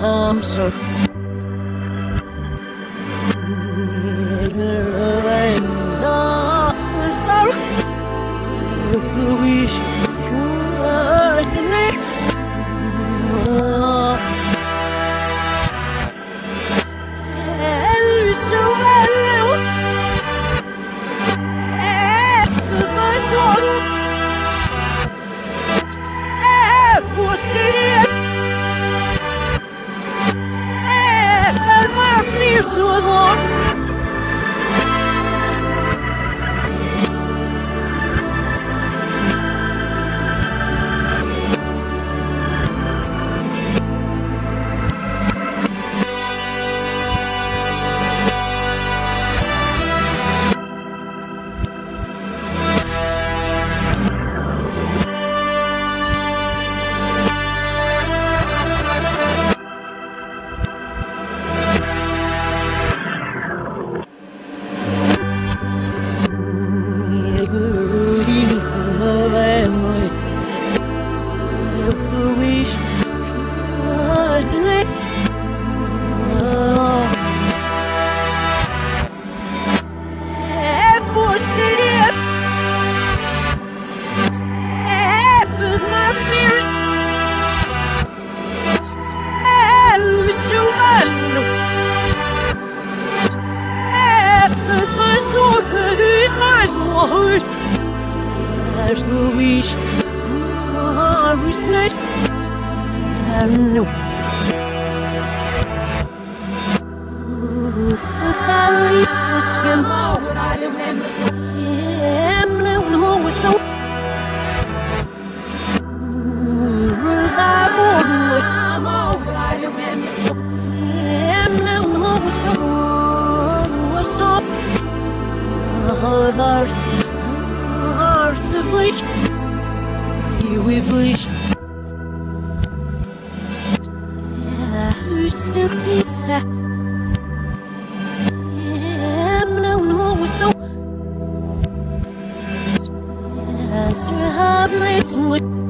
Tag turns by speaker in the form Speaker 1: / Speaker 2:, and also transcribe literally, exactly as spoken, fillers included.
Speaker 1: I'm so the wish you there's the wish I was not no for the skin what I remember am no more was no I'm all what I remember am no more was no was soft hearts hearts of bleach here we bleach who's still peace am no more was no as her heart makes me